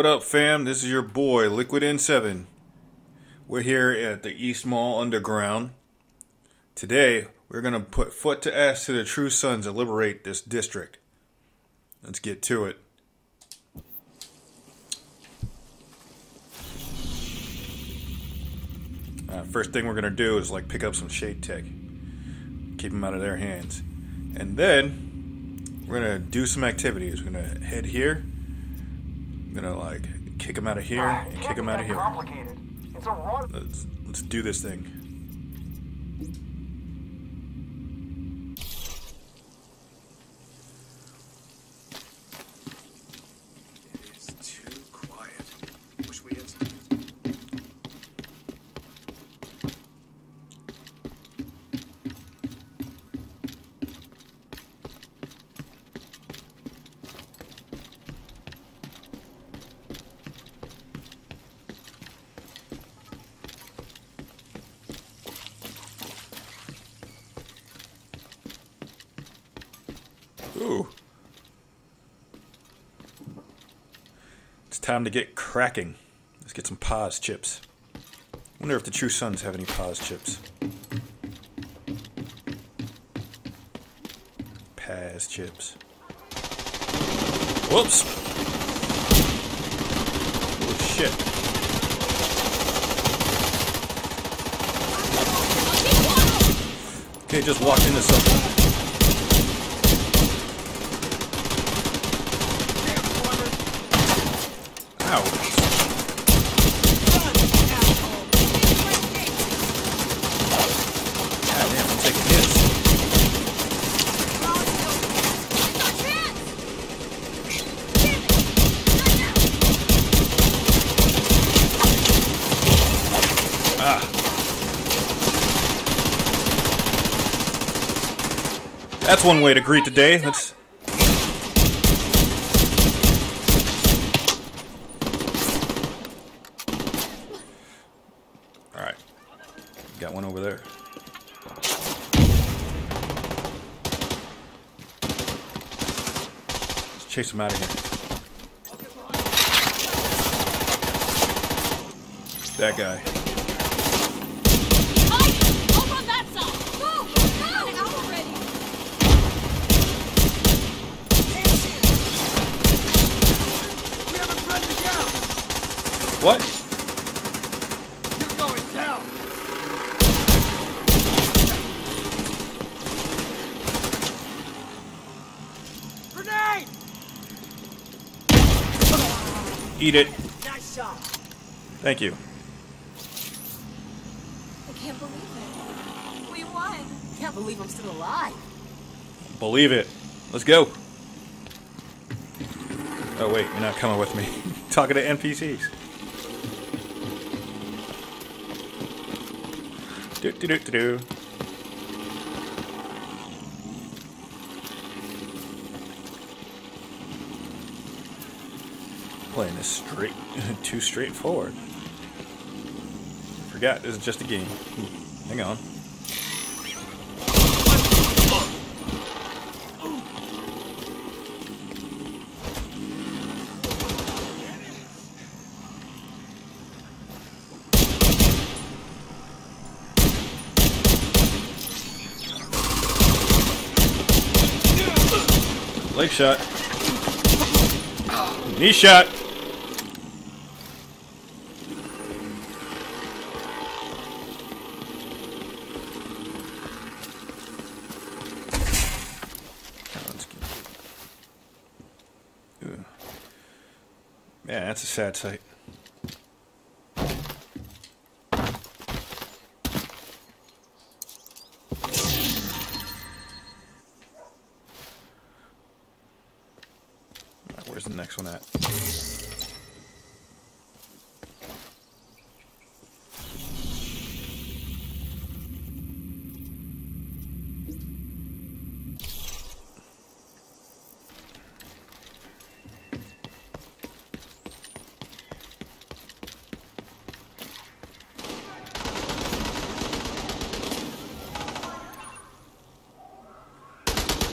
up, fam? This is your boy, Liquid N7. We're here at the East Mall Underground. Today, we're going to put foot to ass to the true sons and liberate this district. Let's get to it. First thing we're going to do is pick up some Shade Tech. Keep them out of their hands. And then, we're going to do some activities. We're going to head here. I'm going to kick them out of here and kick them out of here. Let's do this thing. Ooh. It's time to get cracking. Let's get some Paz chips. Wonder if the true sons have any Paz chips. Paz chips. Whoops! Oh shit. Okay, just walked into something. Ow. God damn, I'm taking hits. Ah. That's one way to greet the day. Let's... Alright. Got one over there. Let's chase him out of here. That guy. What? You're going down. Grenade! Eat it. Nice shot. Thank you. I can't believe it. We won. Can't believe I'm still alive. Believe it. Let's go. Oh wait, you're not coming with me. Talking to NPCs. Do do do do do. Playing this straight, too straightforward. Forgot this is just a game. Hang on. Leg shot. Knee shot. Ooh. Man, that's a sad sight. Where's the next one at?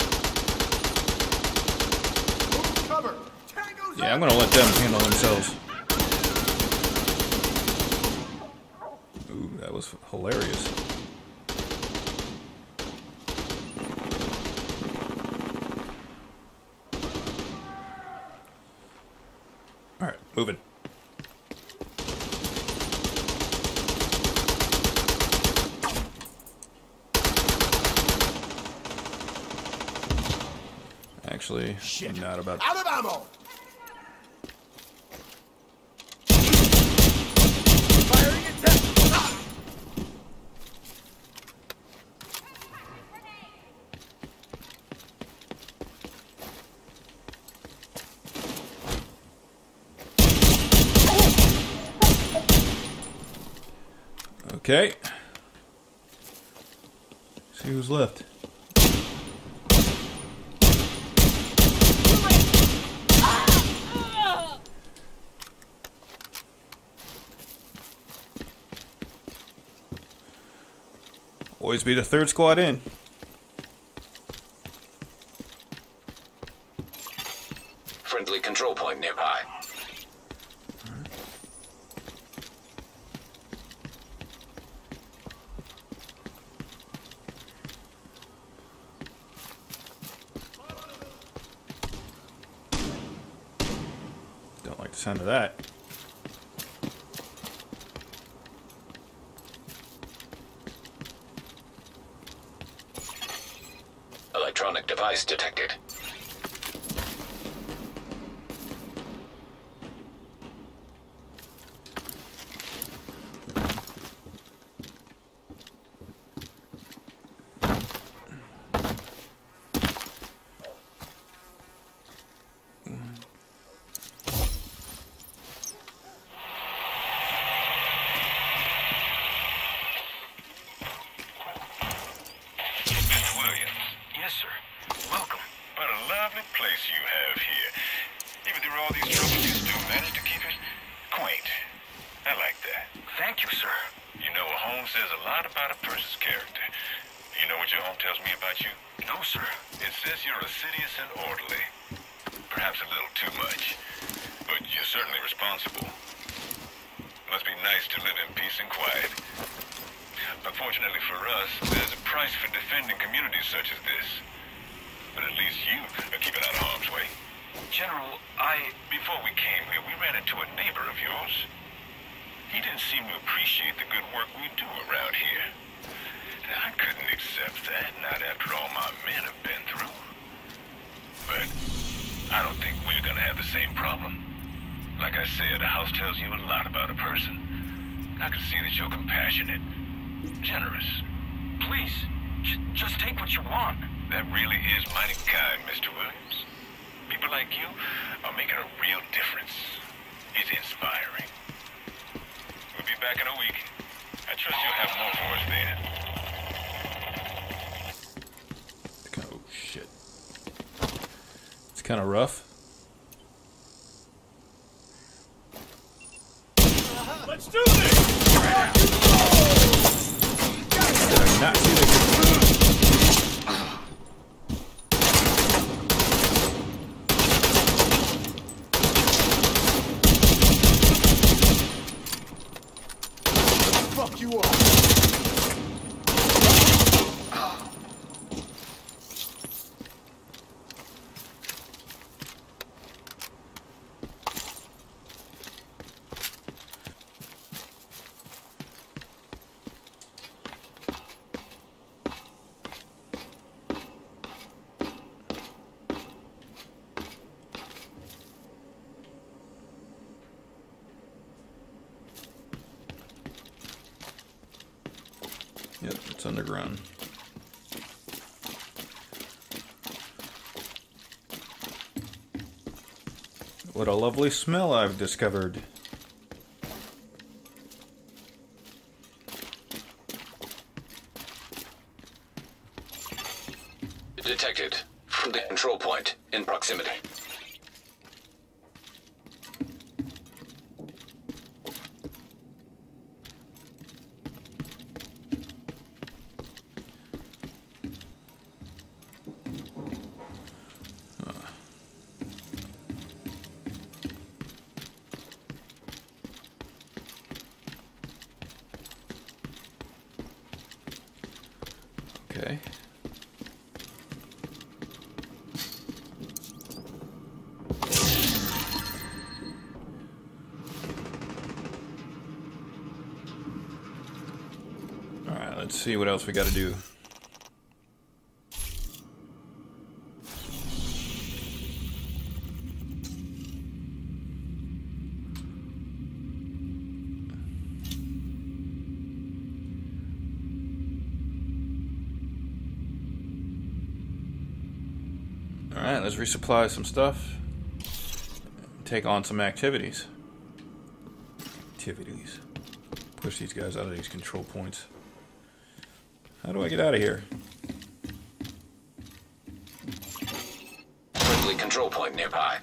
Yeah, I'm gonna let them handle themselves. was hilarious. Alright, moving. Actually, Shit. not about. Out of ammo! Firing attempt! Ah! Okay. See who's left. Always be the third squad in. Friendly control point nearby. Don't like the sound of that. Electronic device detected. Mr. Williams. Yes, sir. Welcome. What a lovely place you have here. Even through all these troubles, you still manage to keep it quaint. I like that. Thank you, sir. You know, a home says a lot about a person's character. You know what your home tells me about you? No, sir. It says you're assiduous and orderly. Perhaps a little too much. But you're certainly responsible. Must be nice to live in peace and quiet. Unfortunately for us, there's a price for defending communities such as this. But at least you are keeping out of harm's way. General, before we came here, we ran into a neighbor of yours. He didn't seem to appreciate the good work we do around here. I couldn't accept that, not after all my men have been through. But I don't think we're gonna have the same problem. Like I said, a house tells you a lot about a person. I can see that you're compassionate. Generous. Please, just take what you want. That really is mighty kind, Mr. Williams. People like you are making a real difference. It's inspiring. We'll be back in a week. I trust you'll have more for us then. Oh shit. It's kind of rough. Let's do this! Did I not see the... Fuck you up! Yep, it's underground. What a lovely smell I've discovered. Detected. From the control point in proximity. Okay. Alright, let's see what else we gotta do. Alright, let's resupply some stuff. Take on some activities. Push these guys out of these control points. How do I get out of here? Friendly control point nearby.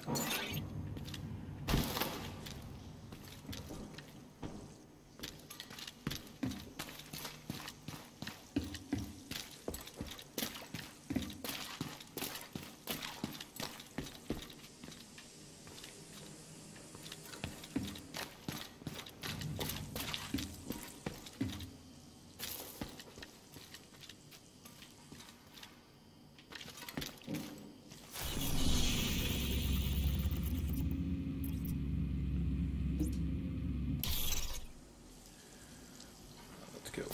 Let's go.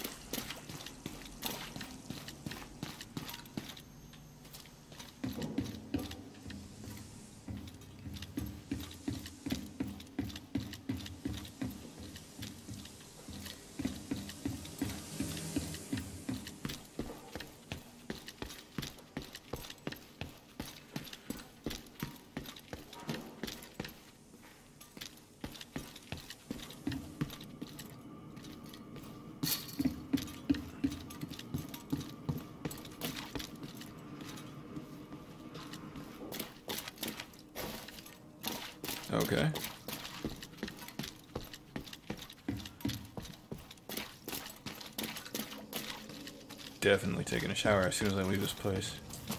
Okay. Definitely taking a shower as soon as I leave this place.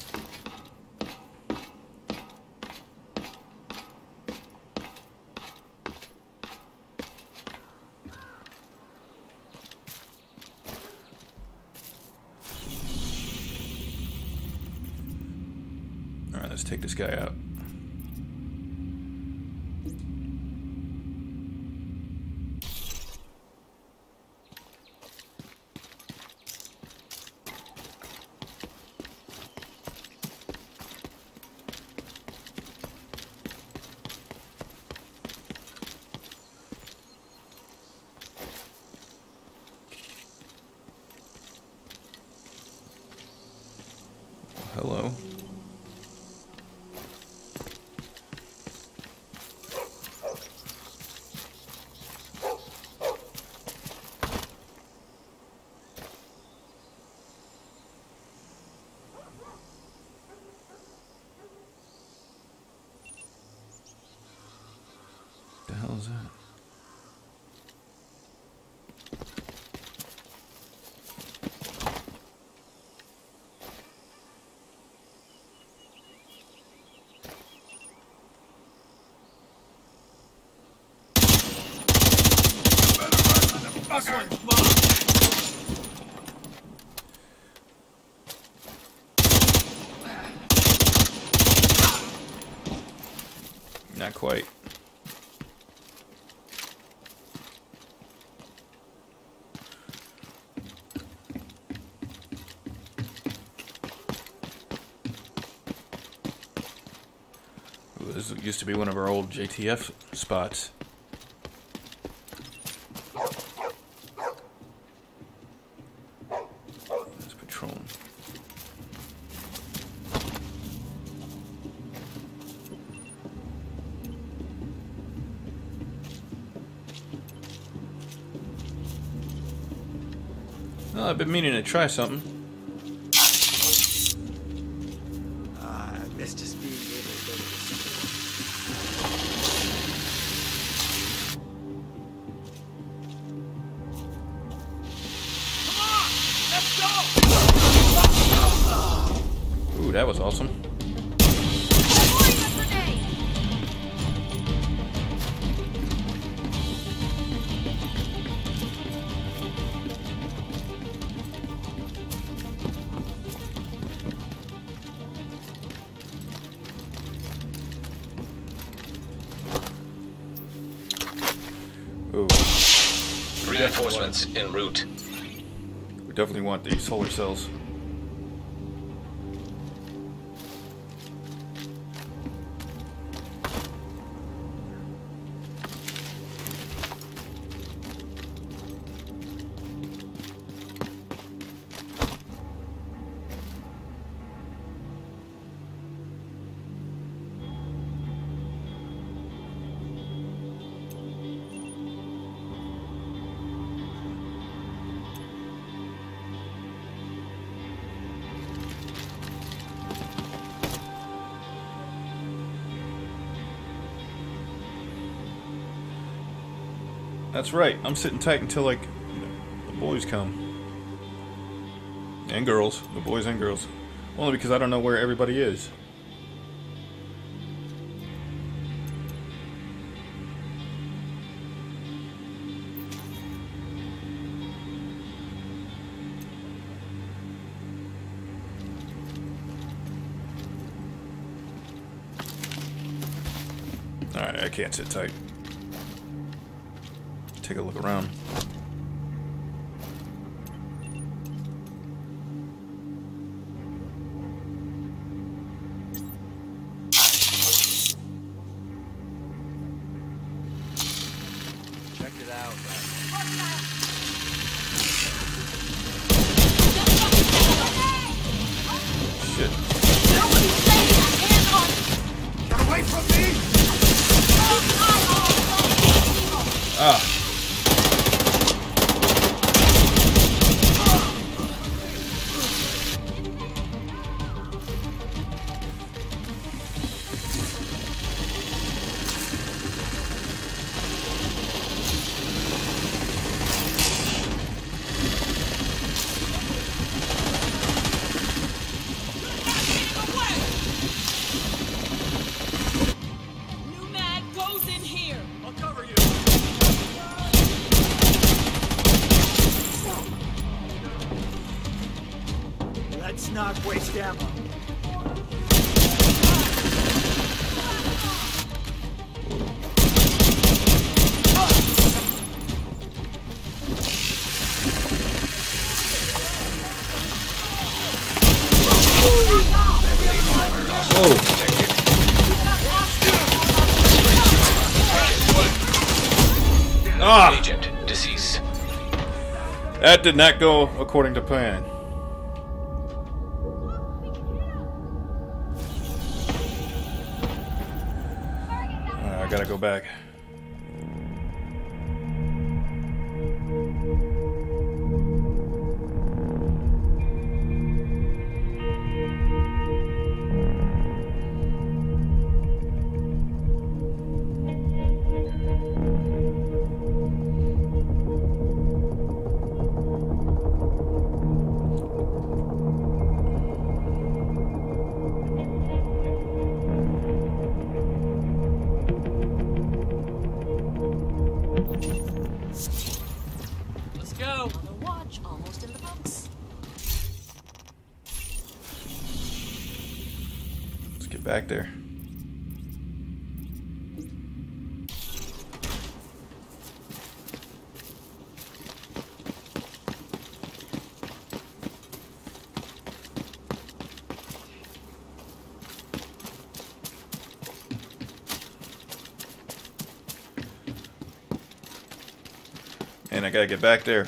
Alright, let's take this guy out. Hello. The hell is that? Not quite. Ooh, this used to be one of our old JTF spots. Let's patrol. Well, I've been meaning to try something. I miss just being able to. Come on! Let's go! Ooh, that was awesome. Reinforcements en route. We definitely want these solar cells. That's right. I'm sitting tight until, like, the boys come. And girls. The boys and girls. Only because I don't know where everybody is. Alright, I can't sit tight. Take a look around. Check it out. Shit. Get away from me! Ah. New mag goes in here. I'll cover you. Let's not waste ammo. Ah! Agent deceased. That did not go according to plan. I gotta go back. Let's go. On the watch, almost in the books. Let's get back there. And I gotta get back there.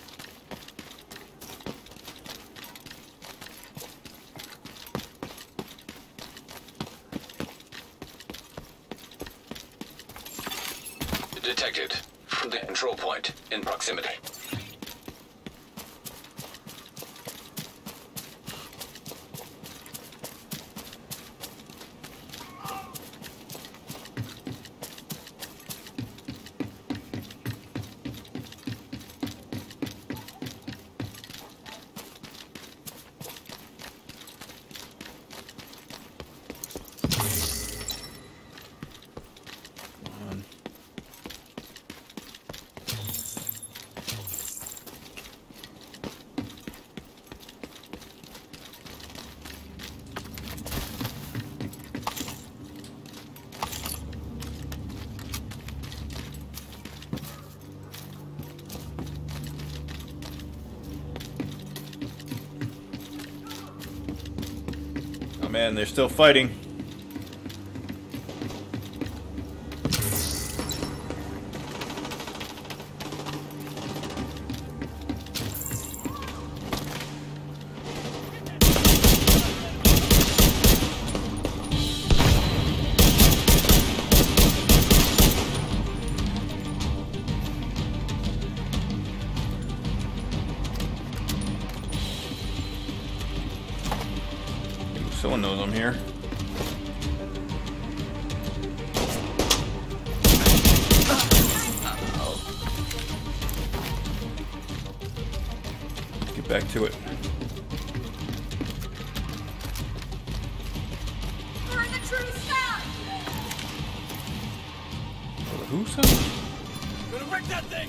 Detected from the control point in proximity. man, they're still fighting. Someone knows I'm here. Get back to it. Burn the true sky! Who's son? Gonna wreck that thing!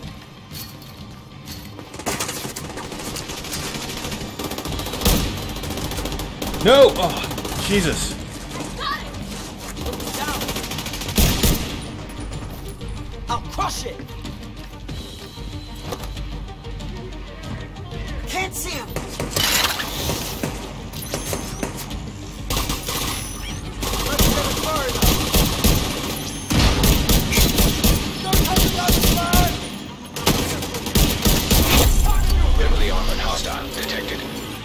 No! Oh, Jesus. Got it! Down! I'll crush it! Can't see him! Let's get it first! Don't touch the other side! Heavily armored hostile detected.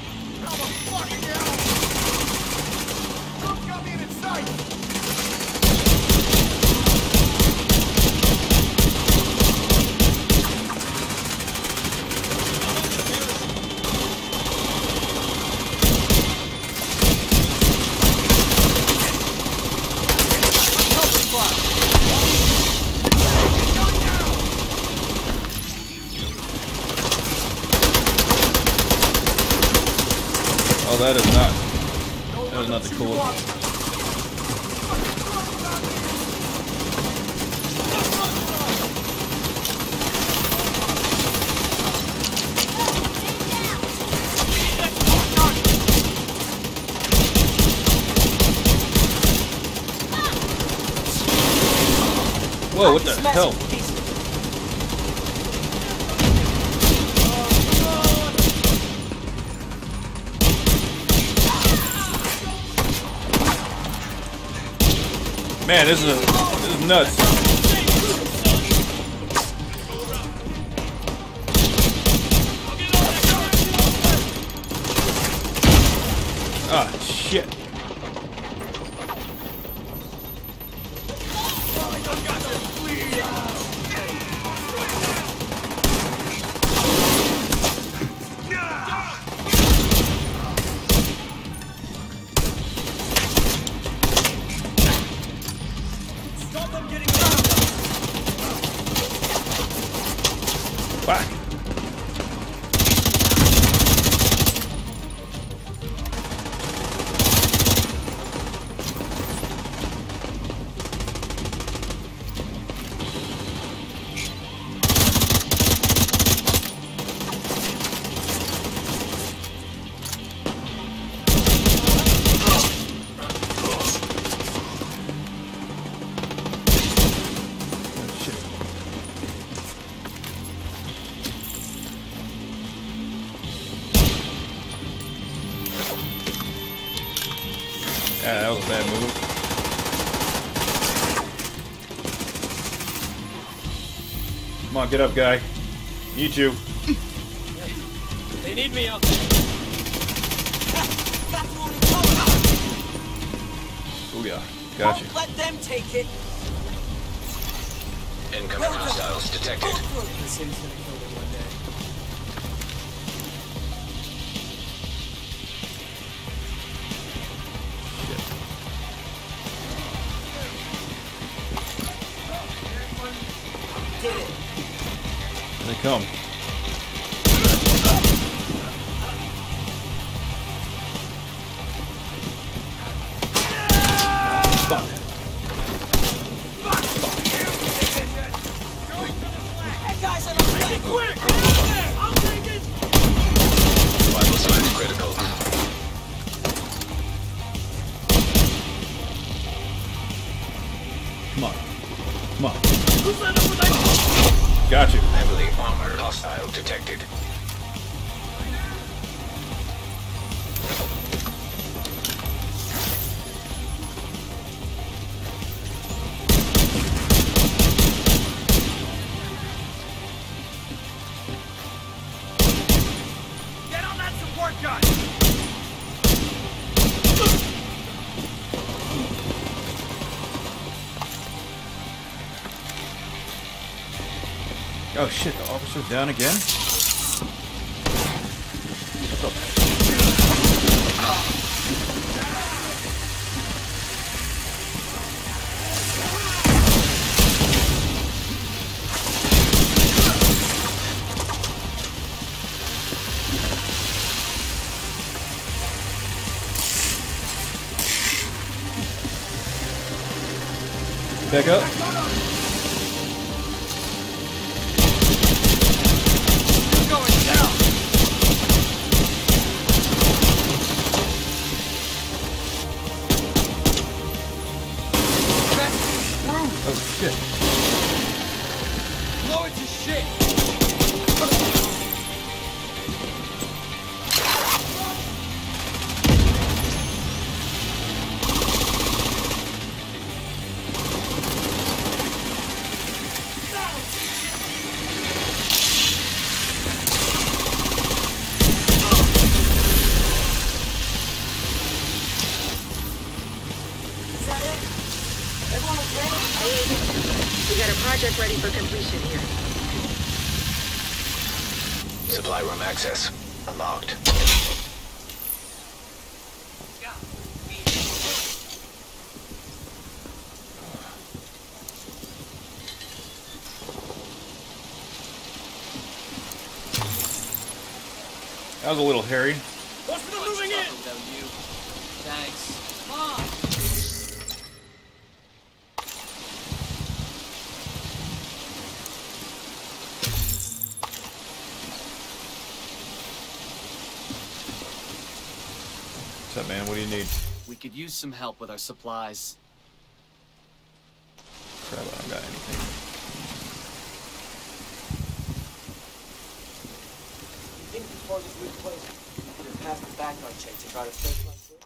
Oh, that is not the coolest. Whoa, what the hell? Man, this is nuts. Ah, shit. Fuck. Yeah, that was a bad move. Come on, get up, guy. Need you. They need me out there. Oh yeah, gotcha. Don't let them take it. Incoming hostiles detected. This thing's gonna kill them one day. Did it. Here they come. Fuck. Hey guys, I don't make it quick! I'll take it! Vital signs critical. Come on. Come on. Got you. Heavily armored hostile detected. Oh shit, the officer's down again? What the? Back up. Oh shit. Blow it to shit. We got a project ready for completion here. Supply room access unlocked. That was a little hairy. Hospital moving in. Without you. Thanks. Come on. What's up, man? What do you need? We could use some help with our supplies. Crap, I don't got anything. I think before this leaves place, we can pass the background check to try to fix my shit.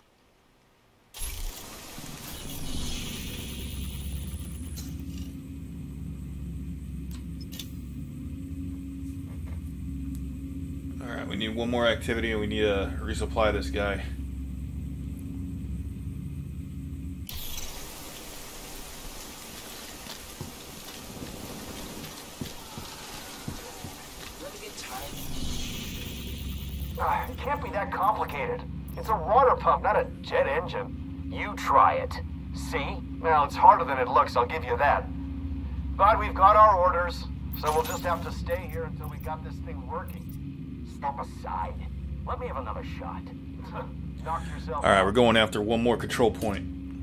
Alright, we need one more activity and we need to resupply this guy. It can't be that complicated. It's a water pump, not a jet engine. You try it. See? Well, it's harder than it looks, I'll give you that. But we've got our orders, so we'll just have to stay here until we got this thing working. Step aside. Let me have another shot. Knock yourself Alright, out. we're going after one more control point.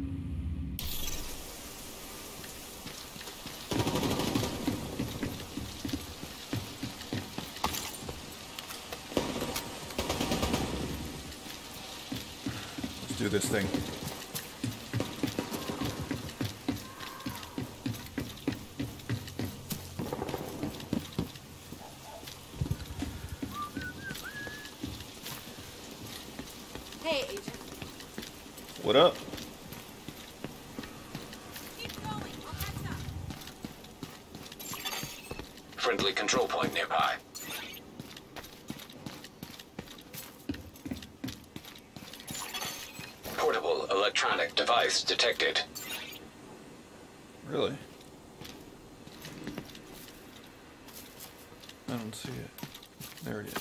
Let's do this thing. Hey, Agent. What up? Keep going. I'll catch up. Friendly control point nearby. Portable electronic device detected. Really? I don't see it. There it is.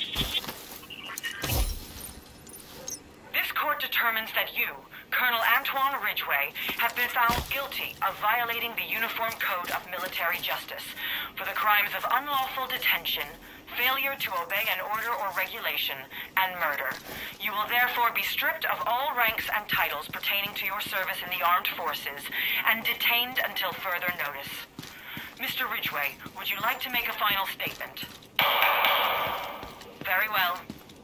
This court determines that you, Colonel Antoine Ridgway, have been found guilty of violating the Uniform Code of Military Justice for the crimes of unlawful detention, failure to obey an order or regulation, and murder. You will therefore be stripped of all ranks and titles pertaining to your service in the armed forces and detained until further notice. Mr. Ridgway, would you like to make a final statement? Very well.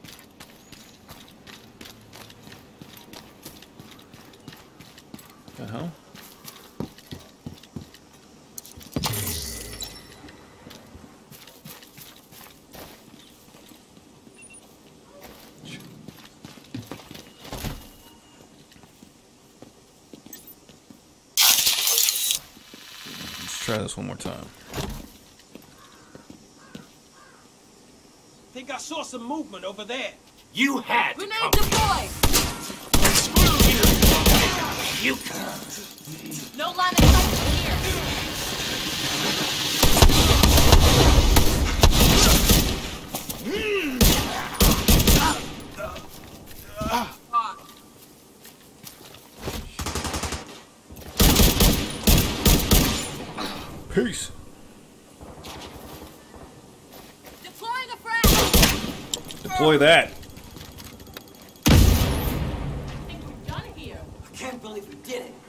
The hell? Let's try this one more time. Think I saw some movement over there. You had to Grenade come. deployed! Screw you! You No line of sight from here. Peace. Deploying a frag! Deploy that. I think we're done here. I can't believe we did it.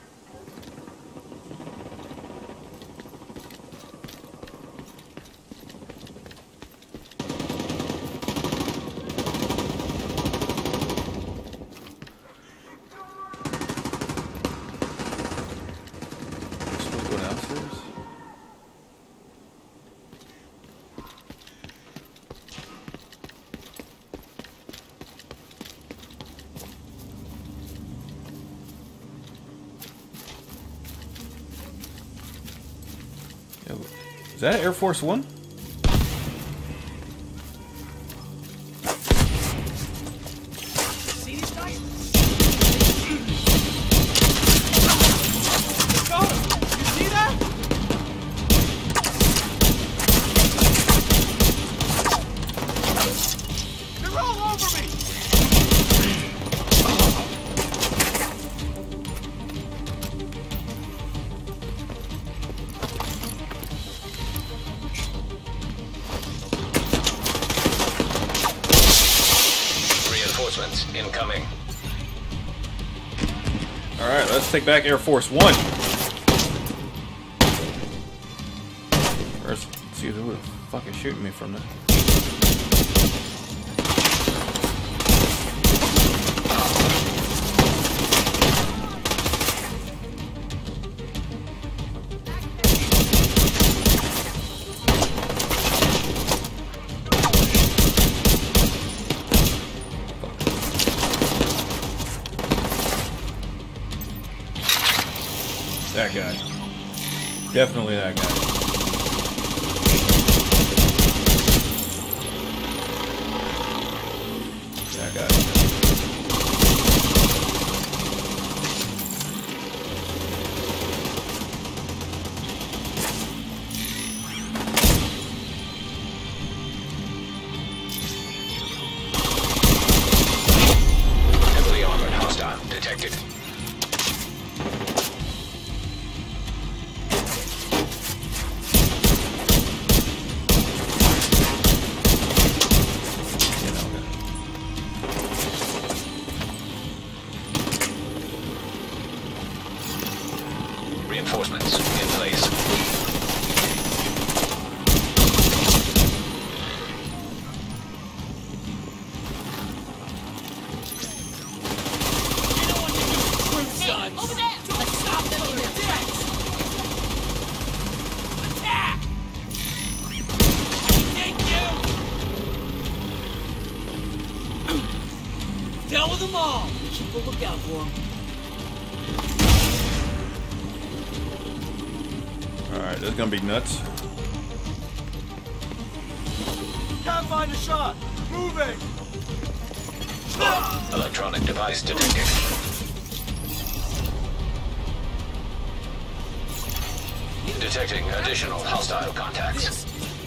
Supposed to go downstairs? Is that Air Force One? See these guys? You see that? They're all over me! Reinforcements incoming. Alright, let's take back Air Force One. First, see who the fuck is shooting me from there. That guy. Definitely that guy. That guy. Heavily armored hostile detected. Reinforcements in place. Hey, over there! Let's stop them in their tracks! Attack! Thank you! Down with them all! Keep a lookout for them. Alright, this is gonna be nuts. Can't find a shot! Moving! Electronic device detected. Detecting additional hostile contacts.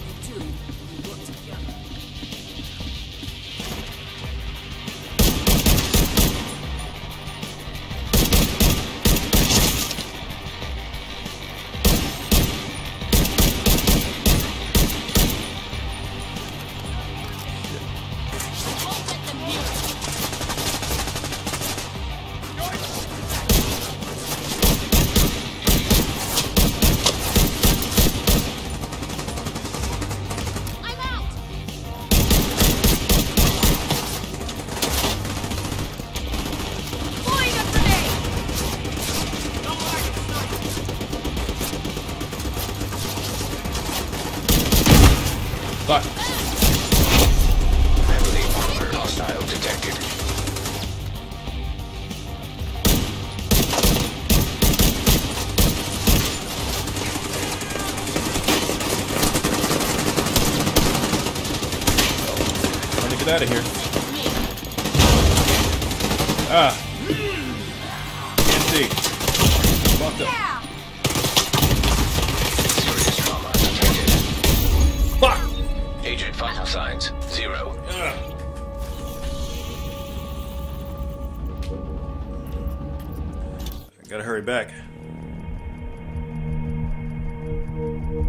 Won't let them near us. I'm out! Deploying a grenade! Fuck. Heavily armored hostile detected. Trying to get out of here. Ah. Can't see. Fucked up. Yeah! Serious trauma detected. Fuck! Agent vital signs 0. Gotta hurry back.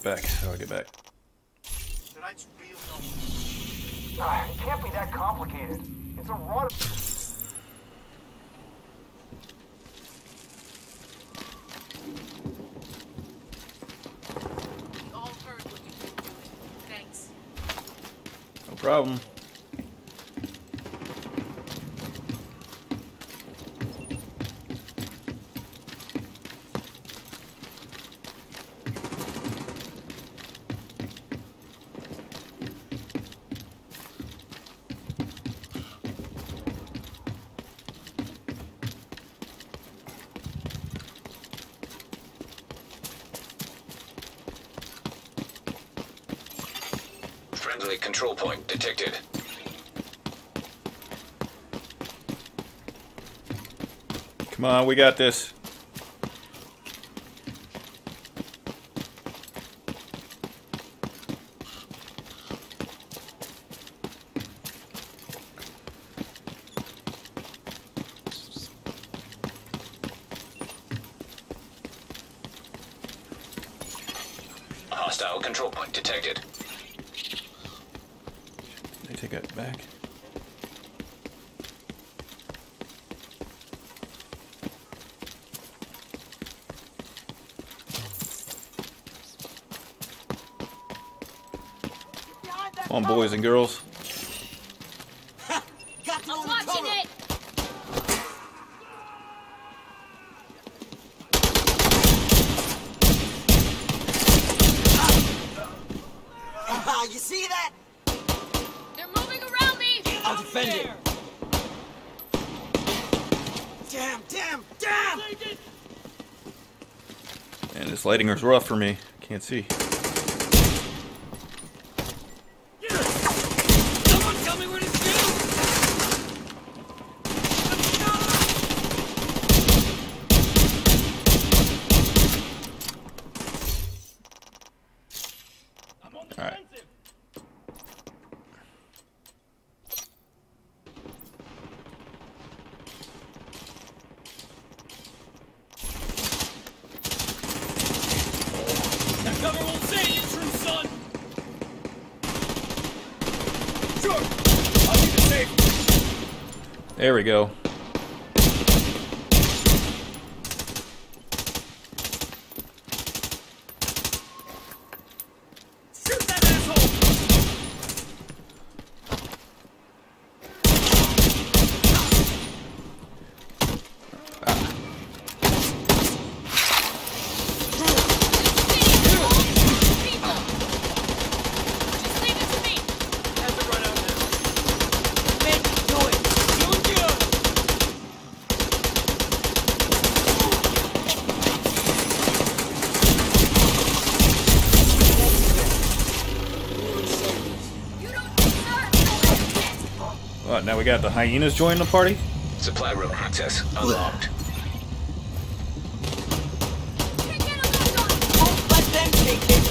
back? How do I get back? It can't be that complicated. It's a water... We all heard what you were doing. Thanks. No problem. Friendly control point detected. Come on, we got this. Hostile control point detected. They take it back. Come on, boys and girls. Got them I'm on the watching cover. it! You see that? They're moving around me! I'll defend it. Damn, damn, damn! And this lighting is rough for me. Can't see. Someone tell me where to shoot! All right. That cover won't say you, true son! Sure! I'll keep it safe! There we go. Shoot that asshole! People! Just leave it to me! Has to run out now. Man, do it! Doing good! You don't deserve no What, now we got the hyenas joining the party? Supply room access unlocked. Don't let them take it!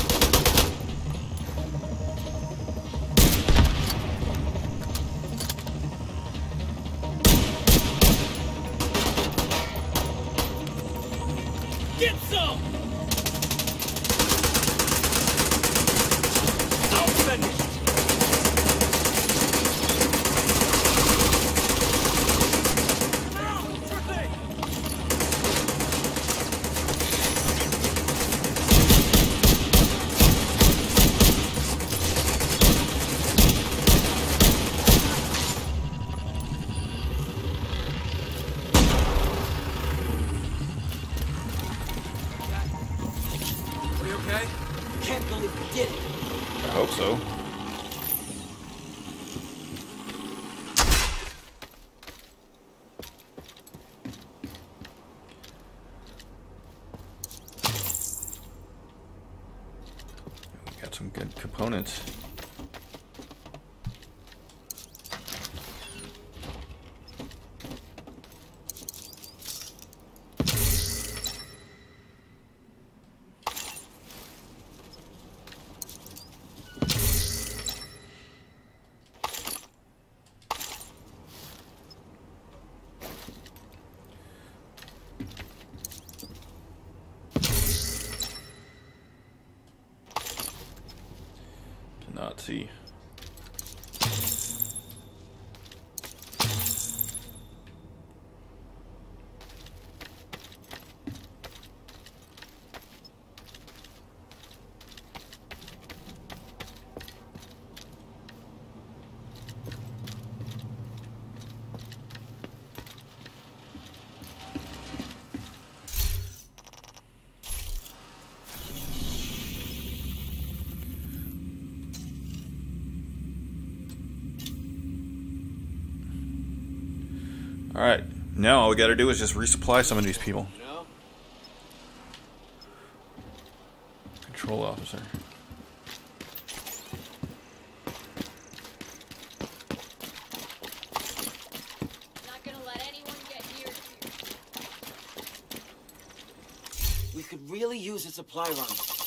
Get some! I'll defend it! Sure thing! Are you okay? Can't believe we did it. I hope so. We got some good components. Let's see. Alright, now all we gotta do is just resupply some of these people. No? Control officer. Not gonna let anyone get near here. We could really use a supply run.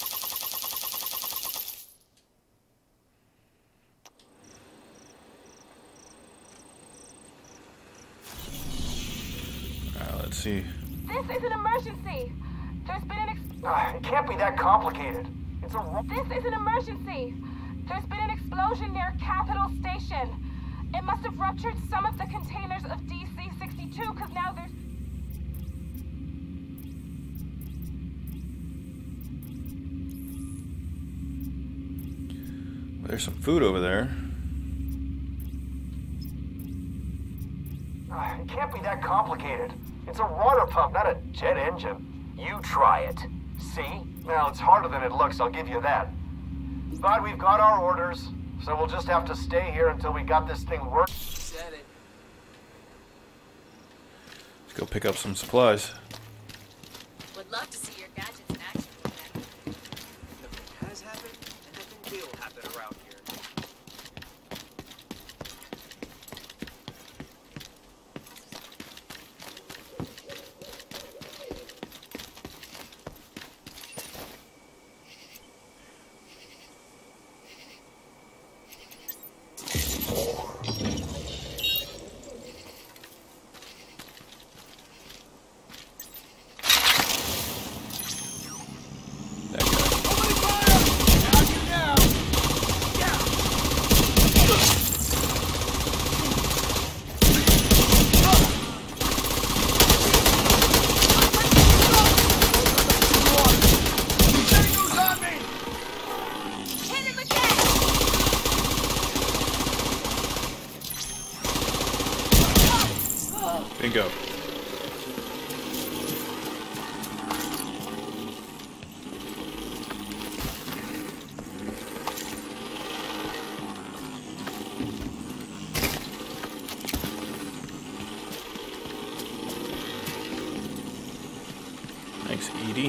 Let's see. This is an emergency. There's been an It can't be that complicated. It's a... This is an emergency. There's been an explosion near Capitol Station. It must have ruptured some of the containers of DC-62, because now there's... There's some food over there. It can't be that complicated. It's a water pump, not a jet engine. You try it. See? Now, it's harder than it looks, I'll give you that. But we've got our orders, so we'll just have to stay here until we got this thing working. Said it. Let's go pick up some supplies. Would love to see your gadgets in action with that. Nothing has happened, and nothing will happen around here. That guy. Hit him again! Bingo. Thanks, Edie.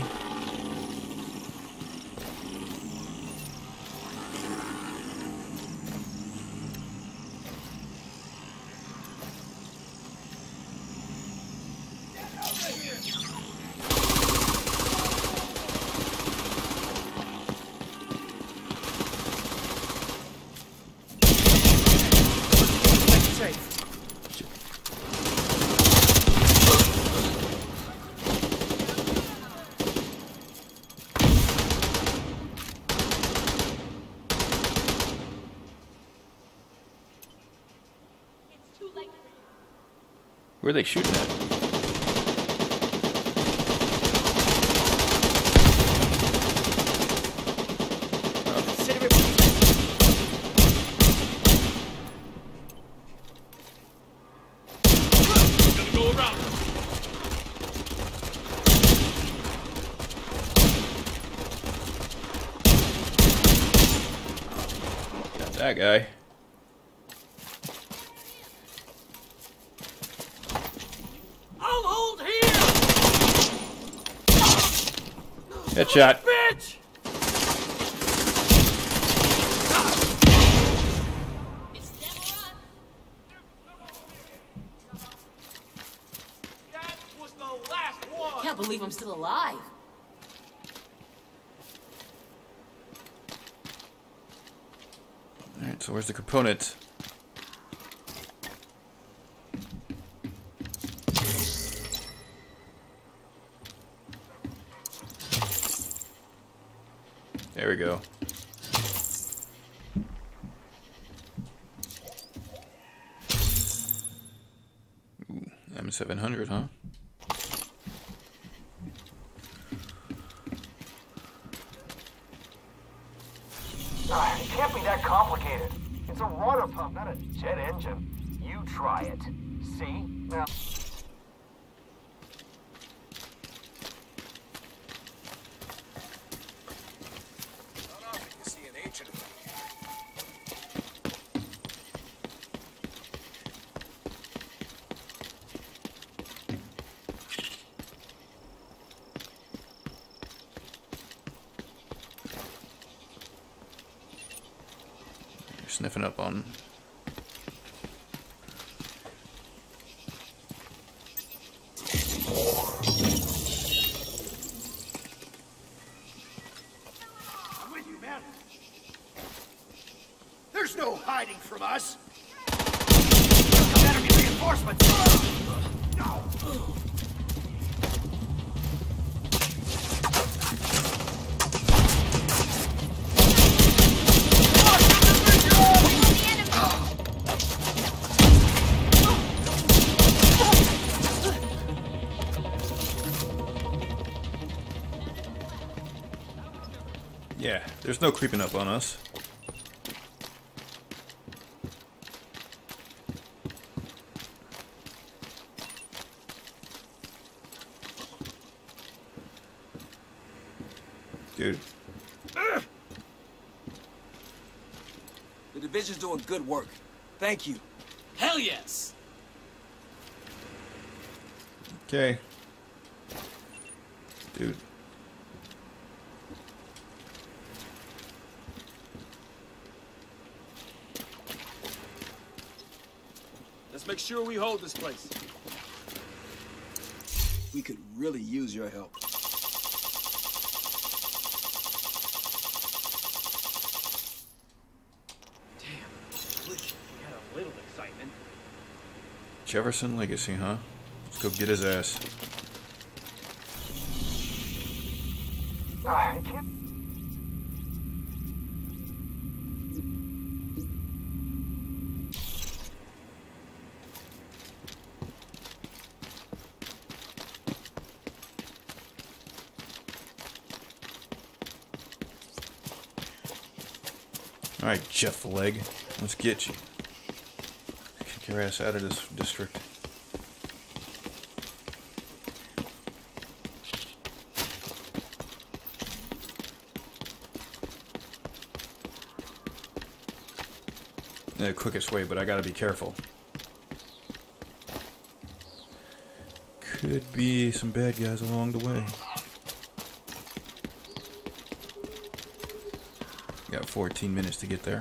Where are they shooting at? Consider it. Gonna go around. Got that guy. I'll hold here. Headshot. Bitch. It's them or us. That was the last one. Can't believe I'm still alive. Alright, so where's the component? There we go. 700, huh? It can't be that complicated. It's a water pump, not a jet engine. You try it. See? Now... Sniffing up on. I'm with you, man. There's no hiding from us. Enemy reinforcements. No. Yeah, there's no creeping up on us. Dude. The division's doing good work. Thank you. Hell yes! Okay. Dude. Let's make sure we hold this place. We could really use your help. Jefferson Legacy, huh? Let's go get his ass. I can't... Alright, Jeff Leg. Let's get you. Kick your ass out of this district. The quickest way, but I gotta be careful. Could be some bad guys along the way. Got 14 minutes to get there.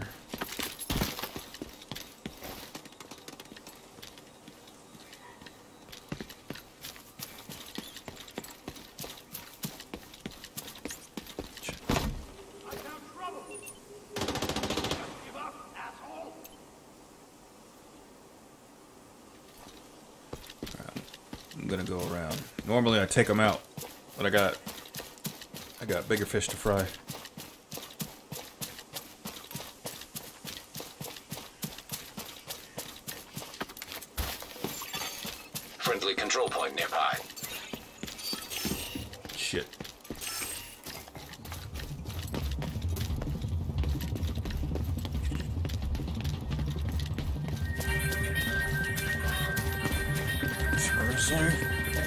I'm gonna go around. Normally I take them out, but I got bigger fish to fry. Friendly control point nearby. Shit. Seriously?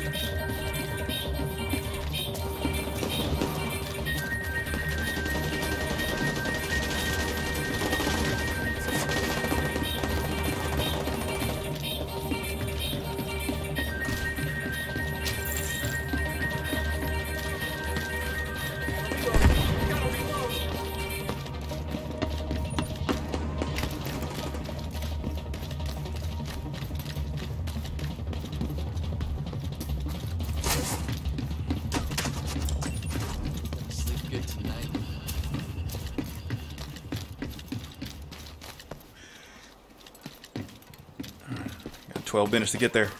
Sleep good tonight. Got 12 minutes to get there.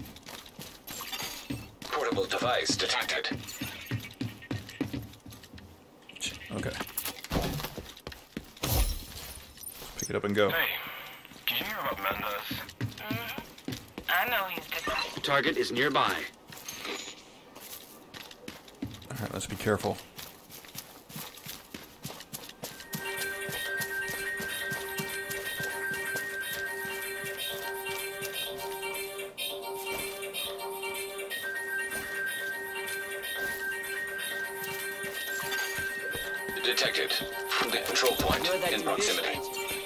Portable device detected. Pick it up and go. Hey, did you hear about Mendes? I know he's different. Target is nearby. Alright, let's be careful. Detected from the control point in proximity.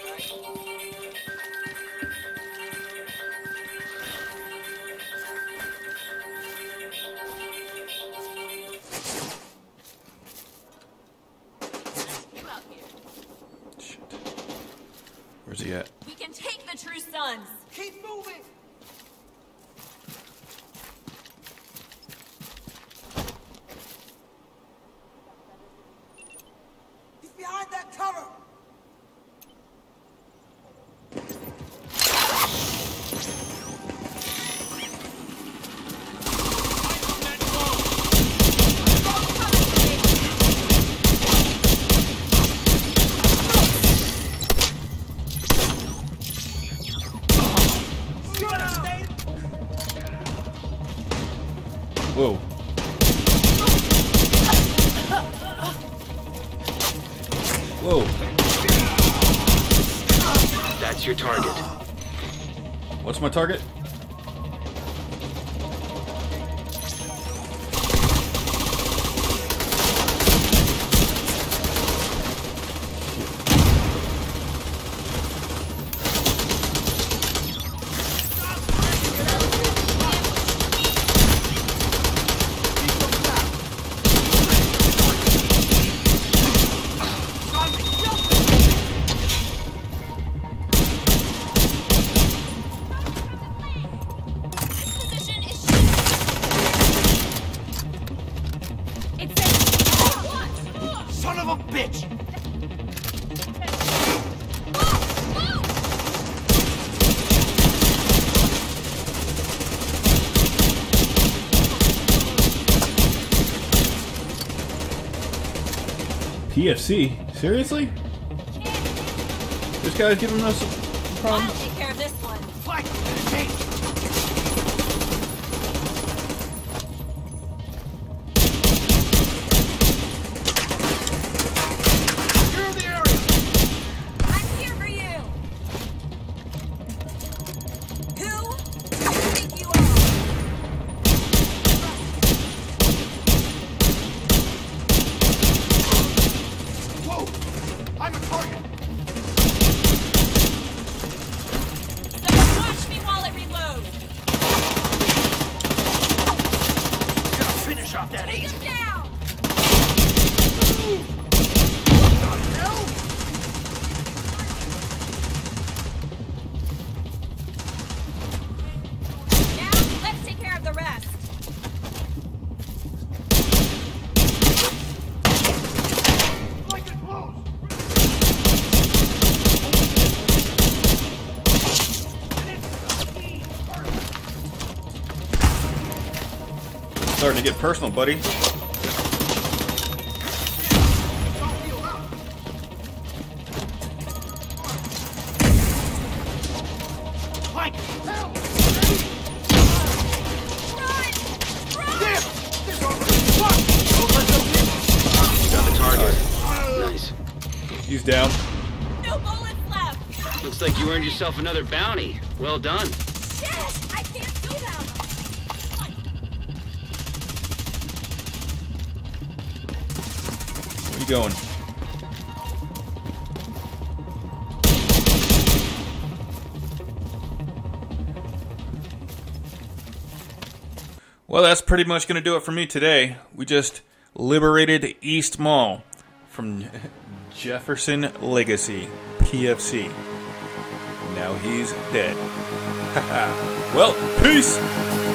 Shit. Where's he at? We can take the True Sons. Keep moving! He's behind that cover! Whoa. Whoa. That's your target. What's my target? Position is Son of a bitch! PFC? Seriously? This guy's giving us a problem? I'll take care of this one. Fight! Hey! Clear the area! I'm here for you. Who do you think you are? Whoa! I'm a target! Someone watch me while it reloads. Gotta finish off that Take agent! him down. What the hell? Now, let's take care of the rest. Like it close! Starting to get personal, buddy. Like, help! Run! Run! There! There's already fuck! Don't let them hit! Got the target. Nice. He's down. No bullets left. Looks like you earned yourself another bounty. Well done. Shit! I can't do that. Where you going? Well, that's pretty much going to do it for me today. We just liberated East Mall from Jefferson Legacy, PFC. Now he's dead. Well, peace!